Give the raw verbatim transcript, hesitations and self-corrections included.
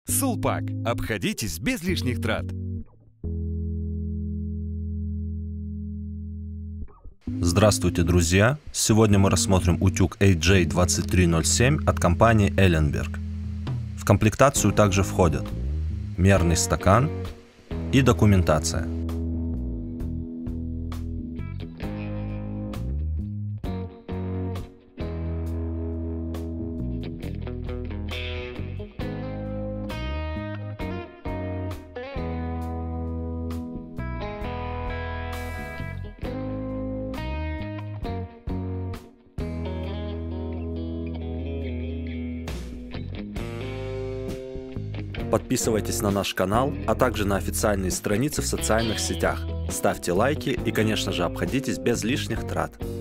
Сулпак. Обходитесь без лишних трат. Здравствуйте, друзья! Сегодня мы рассмотрим утюг эй джей двадцать три ноль семь от компании Ellenberg. В комплектацию также входят мерный стакан и документация. Подписывайтесь на наш канал, а также на официальные страницы в социальных сетях. Ставьте лайки и, конечно же, обходитесь без лишних трат.